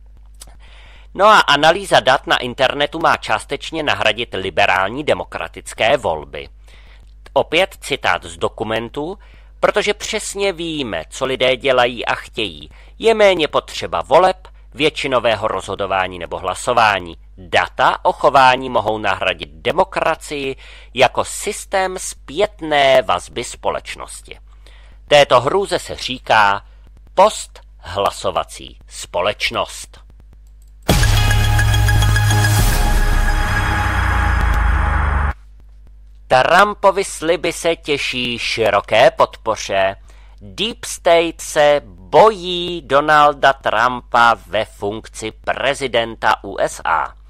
No a analýza dat na internetu má částečně nahradit liberální demokratické volby. Opět citát z dokumentu: protože přesně víme, co lidé dělají a chtějí, je méně potřeba voleb, většinového rozhodování nebo hlasování. Data o chování mohou nahradit demokracii jako systém zpětné vazby společnosti. Této hrůze se říká posthlasovací společnost. Trumpovy sliby se těší široké podpoře. Deep State se bojí Donalda Trumpa ve funkci prezidenta USA.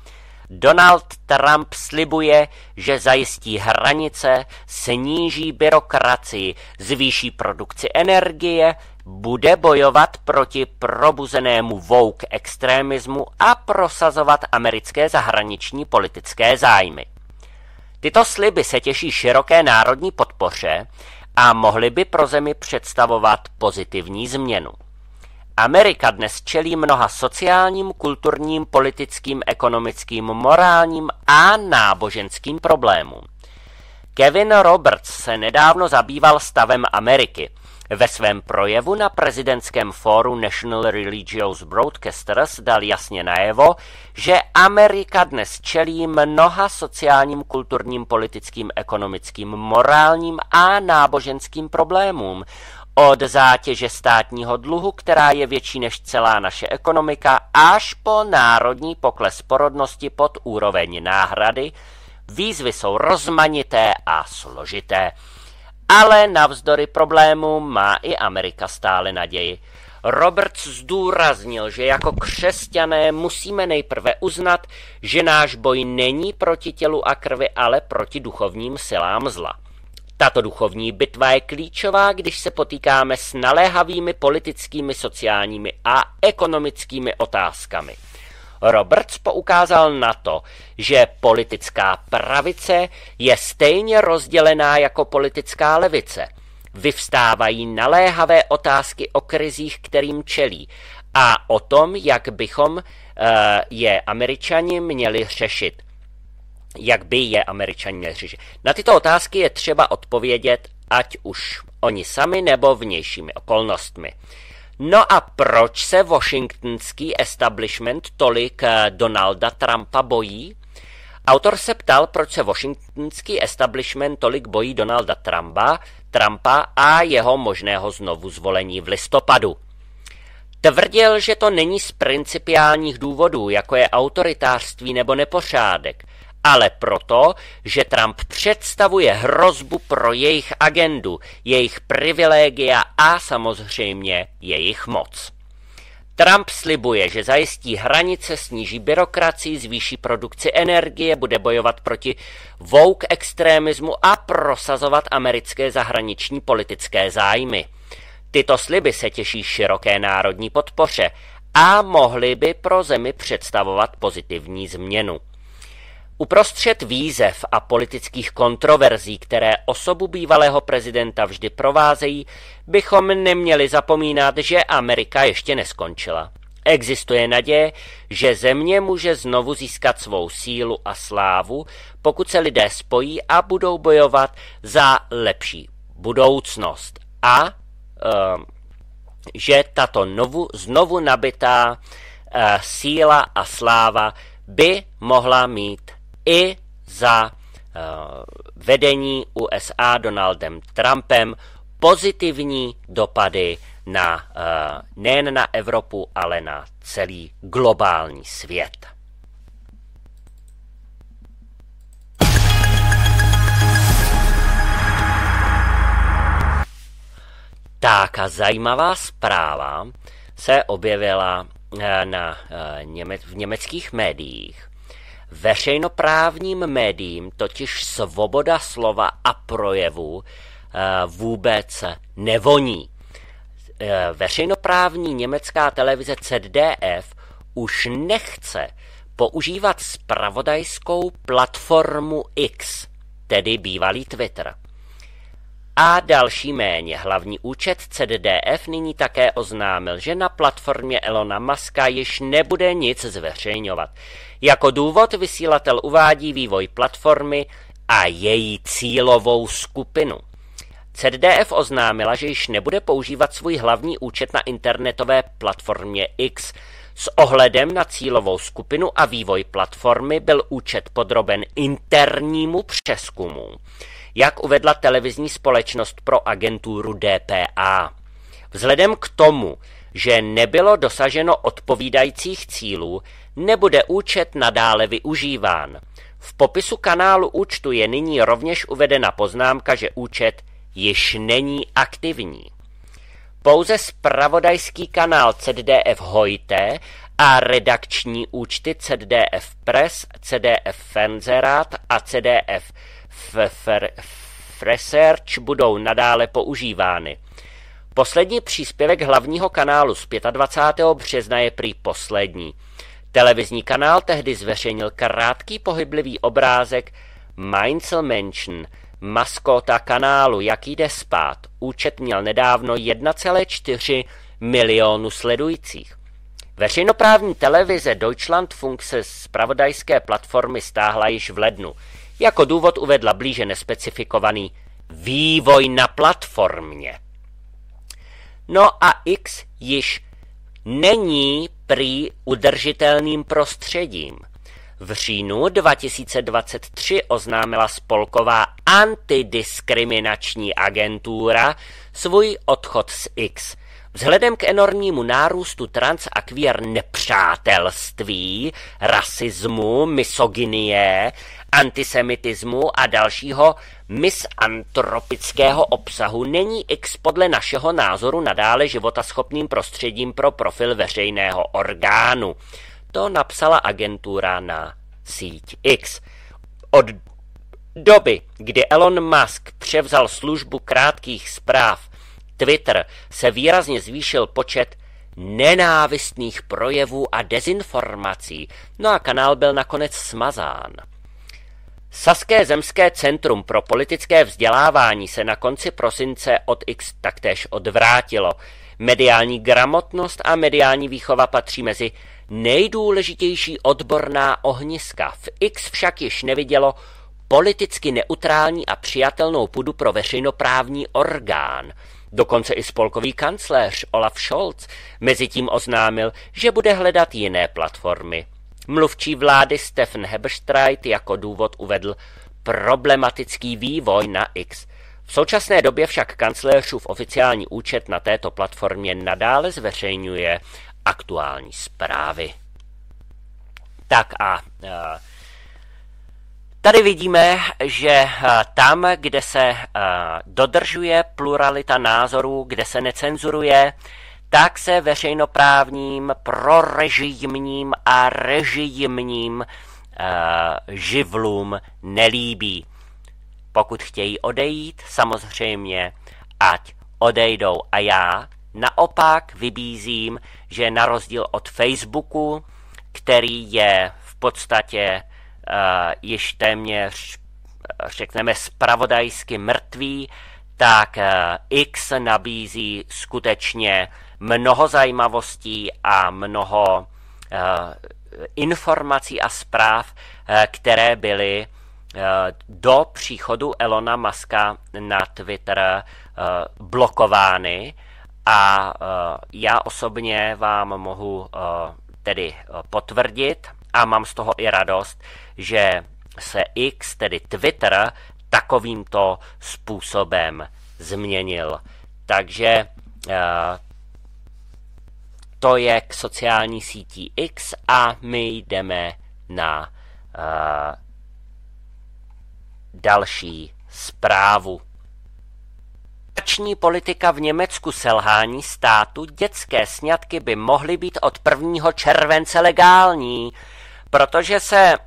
Donald Trump slibuje, že zajistí hranice, sníží byrokracii, zvýší produkci energie, bude bojovat proti probuzenému woke extremismu a prosazovat americké zahraniční politické zájmy. Tyto sliby se těší široké národní podpoře a mohly by pro zemi představovat pozitivní změnu. Amerika dnes čelí mnoha sociálním, kulturním, politickým, ekonomickým, morálním a náboženským problémům. Kevin Roberts se nedávno zabýval stavem Ameriky. Ve svém projevu na prezidentském fóru National Religious Broadcasters dal jasně najevo, že Amerika dnes čelí mnoha sociálním, kulturním, politickým, ekonomickým, morálním a náboženským problémům. Od zátěže státního dluhu, která je větší než celá naše ekonomika, až po národní pokles porodnosti pod úroveň náhrady, výzvy jsou rozmanité a složité. Ale navzdory problémům má i Amerika stále naději. Roberts zdůraznil, že jako křesťané musíme nejprve uznat, že náš boj není proti tělu a krvi, ale proti duchovním silám zla. Tato duchovní bitva je klíčová, když se potýkáme s naléhavými politickými, sociálními a ekonomickými otázkami. Roberts poukázal na to, že politická pravice je stejně rozdělená jako politická levice. Vyvstávají naléhavé otázky o krizích, kterým čelí, a o tom, jak bychom je Američani měli řešit. Na tyto otázky je třeba odpovědět, ať už oni sami nebo vnějšími okolnostmi. No a proč se washingtonský establishment tolik Donalda Trumpa bojí? Autor se ptal, proč se washingtonský establishment tolik bojí Donalda Trumpa a jeho možného znovu zvolení v listopadu. Tvrdil, že to není z principiálních důvodů, jako je autoritářství nebo nepořádek, ale proto, že Trump představuje hrozbu pro jejich agendu, jejich privilegia a samozřejmě jejich moc. Trump slibuje, že zajistí hranice, sníží byrokracii, zvýší produkci energie, bude bojovat proti woke extremismu a prosazovat americké zahraniční politické zájmy. Tyto sliby se těší široké národní podpoře a mohly by pro zemi představovat pozitivní změnu. Uprostřed výzev a politických kontroverzí, které osobu bývalého prezidenta vždy provázejí, bychom neměli zapomínat, že Amerika ještě neskončila. Existuje naděje, že země může znovu získat svou sílu a slávu, pokud se lidé spojí a budou bojovat za lepší budoucnost. A že tato znovu nabitá síla a sláva by mohla mít i za vedení USA Donaldem Trumpem pozitivní dopady na nejen na Evropu, ale na celý globální svět. Tak a zajímavá zpráva se objevila v německých médiích. Veřejnoprávním médiím totiž svoboda slova a projevu vůbec nevoní. Veřejnoprávní německá televize ZDF už nechce používat zpravodajskou platformu X, tedy bývalý Twitter. A další méně. Hlavní účet ZDF nyní také oznámil, že na platformě Elona Muska již nebude nic zveřejňovat. Jako důvod vysílatel uvádí vývoj platformy a její cílovou skupinu. ZDF oznámila, že již nebude používat svůj hlavní účet na internetové platformě X. S ohledem na cílovou skupinu a vývoj platformy byl účet podroben internímu přezkumu, jak uvedla televizní společnost pro agenturu dpa. Vzhledem k tomu, že nebylo dosaženo odpovídajících cílů, nebude účet nadále využíván. V popisu kanálu účtu je nyní rovněž uvedena poznámka, že účet již není aktivní. Pouze zpravodajský kanál ZDF Heute a redakční účty CDF Press, CDF Fernsehrat a CDF Research budou nadále používány. Poslední příspěvek hlavního kanálu z 25. března je prý poslední. Televizní kanál tehdy zveřejnil krátký pohyblivý obrázek Mainzelmenschen, maskota kanálu, jak jde spát. Účet měl nedávno 1,4 milionu sledujících. Veřejnoprávní televize Deutschlandfunk se z zpravodajské platformy stáhla již v lednu. Jako důvod uvedla blíže nespecifikovaný vývoj na platformě. No a X již není prý udržitelným prostředím. V říjnu 2023 oznámila spolková antidiskriminační agentura svůj odchod z X. Vzhledem k enormnímu nárůstu trans a queer nepřátelství, rasismu, misogynie, antisemitismu a dalšího misantropického obsahu není X podle našeho názoru nadále životaschopným prostředím pro profil veřejného orgánu. To napsala agentura na síť X. Od doby, kdy Elon Musk převzal službu krátkých zpráv Twitter, se výrazně zvýšil počet nenávistných projevů a dezinformací, no a kanál byl nakonec smazán. Saské zemské centrum pro politické vzdělávání se na konci prosince od X taktéž odvrátilo. Mediální gramotnost a mediální výchova patří mezi nejdůležitější odborná ohniska. V X však již nevidělo politicky neutrální a přijatelnou půdu pro veřejnoprávní orgán. Dokonce i spolkový kancléř Olaf Scholz mezitím oznámil, že bude hledat jiné platformy. Mluvčí vlády Steffen Heberstreit jako důvod uvedl problematický vývoj na X. V současné době však kancléřův oficiální účet na této platformě nadále zveřejňuje aktuální zprávy. Tak a tady vidíme, že tam, kde se dodržuje pluralita názorů, kde se necenzuruje, tak se veřejnoprávním, prorežimním a režimním živlům nelíbí. Pokud chtějí odejít, samozřejmě, ať odejdou. A já naopak vybízím, že na rozdíl od Facebooku, který je v podstatě již téměř, řekneme, zpravodajsky mrtvý, tak X nabízí skutečně mnoho zajímavostí a mnoho informací a zpráv, které byly do příchodu Elona Muska na Twitter blokovány. A já osobně vám mohu tedy potvrdit a mám z toho i radost, že se X, tedy Twitter, takovýmto způsobem změnil. Takže to je k sociální sítí X a my jdeme na další zprávu. Migrační politika v Německu, selhání státu, dětské sňatky by mohly být od 1. července legální, protože se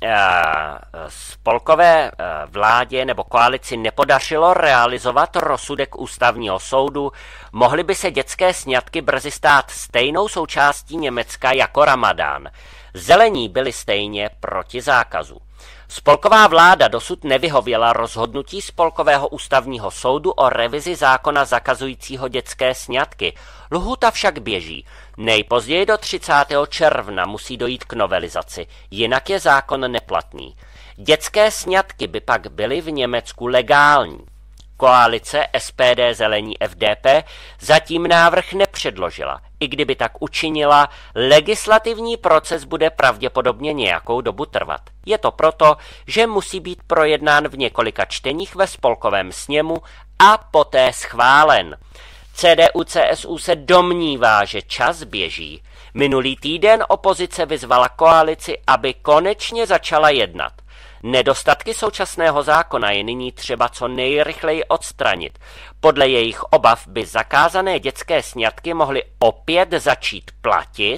spolkové vládě nebo koalici nepodařilo realizovat rozsudek ústavního soudu, mohly by se dětské sňatky brzy stát stejnou součástí Německa jako Ramadán. Zelení byli stejně proti zákazu. Spolková vláda dosud nevyhověla rozhodnutí Spolkového ústavního soudu o revizi zákona zakazujícího dětské sňatky. Lhůta však běží. Nejpozději do 30. června musí dojít k novelizaci, jinak je zákon neplatný. Dětské sňatky by pak byly v Německu legální. Koalice SPD, Zelení, FDP zatím návrh nepředložila. I kdyby tak učinila, legislativní proces bude pravděpodobně nějakou dobu trvat. Je to proto, že musí být projednán v několika čteních ve spolkovém sněmu a poté schválen. CDU-CSU se domnívá, že čas běží. Minulý týden opozice vyzvala koalici, aby konečně začala jednat. Nedostatky současného zákona je nyní třeba co nejrychleji odstranit. Podle jejich obav by zakázané dětské sňatky mohly opět začít platit,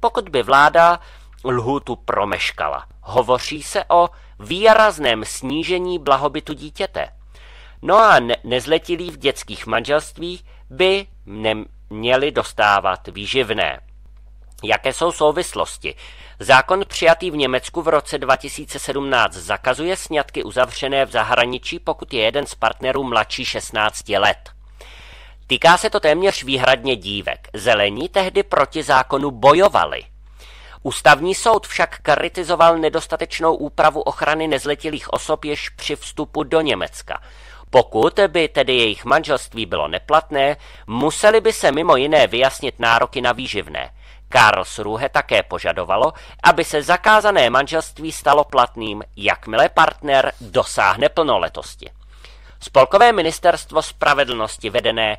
pokud by vláda lhůtu promeškala. Hovoří se o výrazném snížení blahobytu dítěte. No a nezletilí v dětských manželstvích by neměli dostávat výživné. Jaké jsou souvislosti? Zákon přijatý v Německu v roce 2017 zakazuje sňatky uzavřené v zahraničí, pokud je jeden z partnerů mladší 16 let. Týká se to téměř výhradně dívek. Zelení tehdy proti zákonu bojovali. Ústavní soud však kritizoval nedostatečnou úpravu ochrany nezletilých osob již při vstupu do Německa. Pokud by tedy jejich manželství bylo neplatné, museli by se mimo jiné vyjasnit nároky na výživné. Karlsruhe také požadovalo, aby se zakázané manželství stalo platným, jakmile partner dosáhne plnoletosti. Spolkové ministerstvo spravedlnosti vedené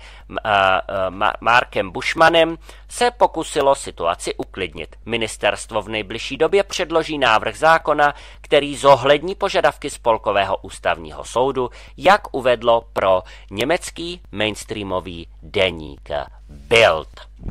Markem Buschmannem se pokusilo situaci uklidnit. Ministerstvo v nejbližší době předloží návrh zákona, který zohlední požadavky Spolkového ústavního soudu, jak uvedlo pro německý mainstreamový deník Bild.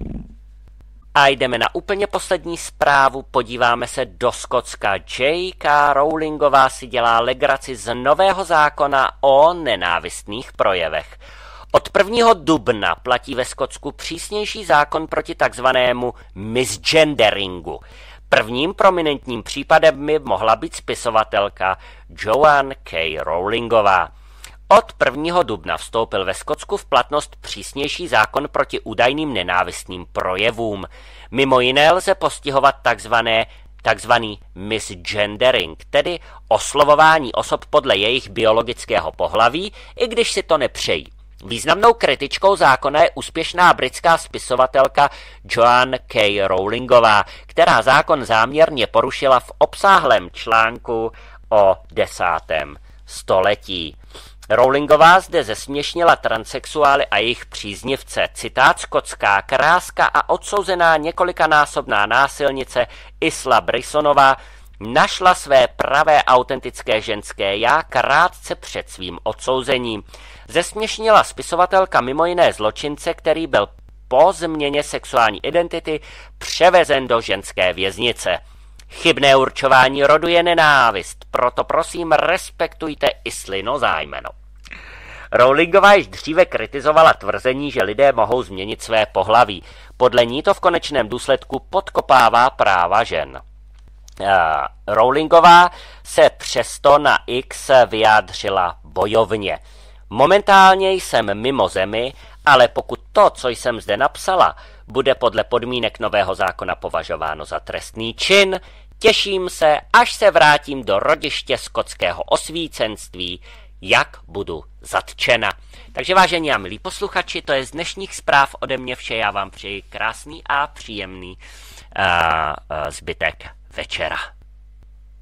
A jdeme na úplně poslední zprávu, podíváme se do Skotska. J.K. Rowlingová si dělá legraci z nového zákona o nenávistných projevech. Od 1. dubna platí ve Skotsku přísnější zákon proti takzvanému misgenderingu. Prvním prominentním případem by mohla být spisovatelka Joanne K. Rowlingová. Od 1. dubna vstoupil ve Skotsku v platnost přísnější zákon proti údajným nenávistným projevům. Mimo jiné lze postihovat takzvaný misgendering, tedy oslovování osob podle jejich biologického pohlaví, i když si to nepřejí. Významnou kritičkou zákona je úspěšná britská spisovatelka Joanne K. Rowlingová, která zákon záměrně porušila v obsáhlém článku o 10. století. Rowlingová zde zesměšnila transsexuály a jejich příznivce. Citát: skotská kráska a odsouzená několikanásobná násilnice Isla Brisonová našla své pravé autentické ženské já krátce před svým odsouzením. Zesměšnila spisovatelka mimo jiné zločince, který byl po změně sexuální identity převezen do ženské věznice. Chybné určování rodu je nenávist, proto prosím respektujte Islino zájmeno. Rowlingová již dříve kritizovala tvrzení, že lidé mohou změnit své pohlaví. Podle ní to v konečném důsledku podkopává práva žen. Rowlingová se přesto na X vyjádřila bojovně. Momentálně jsem mimo zemi, ale pokud to, co jsem zde napsala, bude podle podmínek nového zákona považováno za trestný čin, těším se, až se vrátím do rodiště skotského osvícenství, jak budu zatčena. Takže vážení a milí posluchači, to je z dnešních zpráv ode mě vše. Já vám přeji krásný a příjemný zbytek večera.